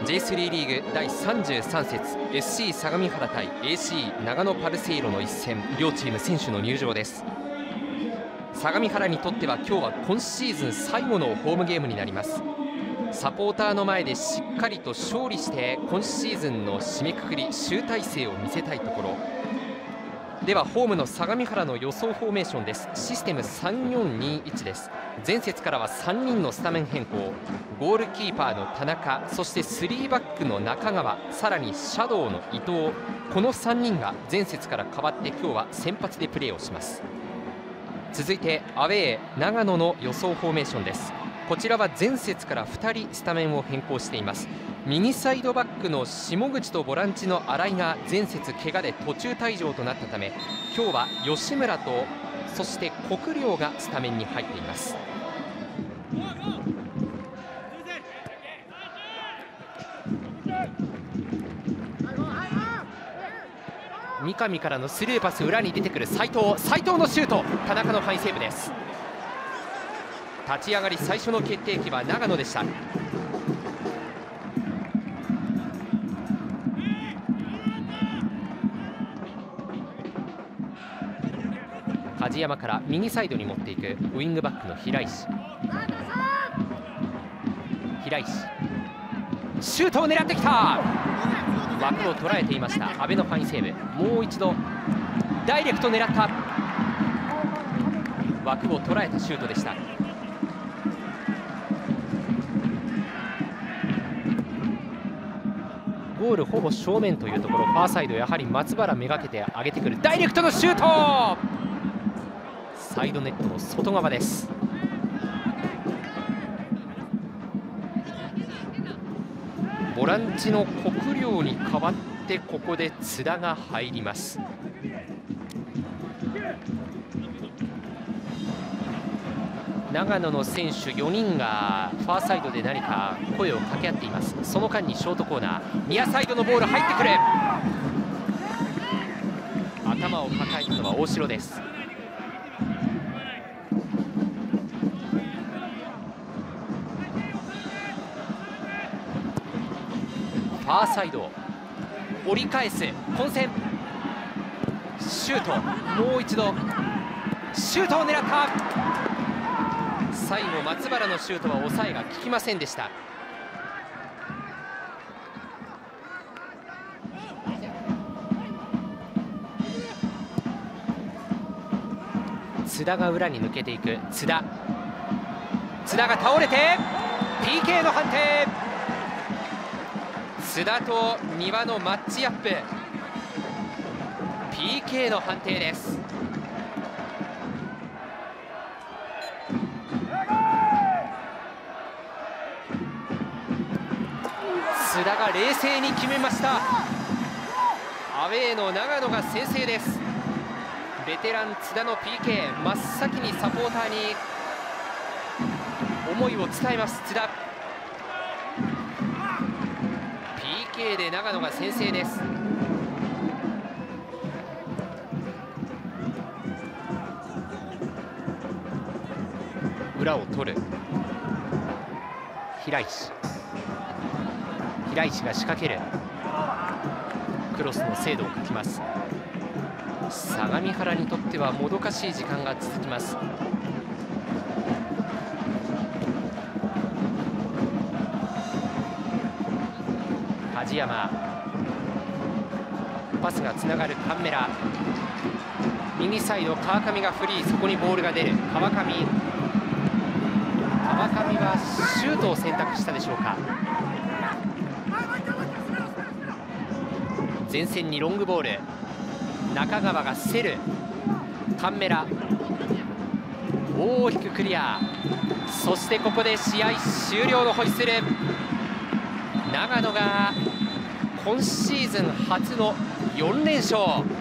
J3 リーグ第33節 SC 相模原対 AC 長野パルセイロの一戦、両チーム選手の入場です。相模原にとっては今日は今シーズン最後のホームゲームになります。サポーターの前でしっかりと勝利して今シーズンの締めくくり集大成を見せたいところでは、ホームの相模原の予想フォーメーションです。システム 3-4-2-1 です。前節からは3人のスタメン変更、ゴールキーパーの田中、そして3バックの中川、さらにシャドウの伊藤、この3人が前節から変わって今日は先発でプレーをします。続いてアウェー長野の予想フォーメーションです。こちらは前節から2人スタメンを変更しています。右サイドバックの下口とボランチの新井が前節怪我で途中退場となったため、今日は吉村とそして国領がスタメンに入っています。三上からのスルーパス、裏に出てくる斉藤のシュート、田中のファインセーブです。立ち上がり最初の決定機は長野でした。梶山から右サイドに持っていくウイングバックの平石、シュートを狙ってきた。枠を捉えていました阿部のファインセーブ。もう一度ダイレクト狙った、枠を捉えたシュートでした。ゴールほぼ正面というところ、ファーサイドやはり松原めがけて上げてくるダイレクトのシュート、サイドネットの外側です。ボランチの国領に代わってここで津田が入ります。長野の選手4人がファーサイドで何か声を掛け合っています。その間にショートコーナー、ニアサイドのボール入ってくる。頭を抱えたのは大城です。ファーサイド折り返す混戦、シュート、もう一度シュートを狙った。最後松原のシュートは抑えが効きませんでした。津田が裏に抜けていく。津田が倒れて PK の判定。津田と丹羽のマッチアップ、 PK の判定です。津田が冷静に決めました。アウェーの長野が先制です。ベテラン津田の PK、 真っ先にサポーターに思いを伝えます。津田 PK で長野が先制です。裏を取る平石が仕掛ける。クロスの精度を欠きます。相模原にとってはもどかしい時間が続きます。梶山、パスがつながるカンメラ、右サイド川上がフリー、そこにボールが出る。川上はシュートを選択したでしょうか。前線にロングボール、中川が競る。カンメラ大きくクリア。そしてここで試合終了のホイッスル。長野が今シーズン初の4連勝。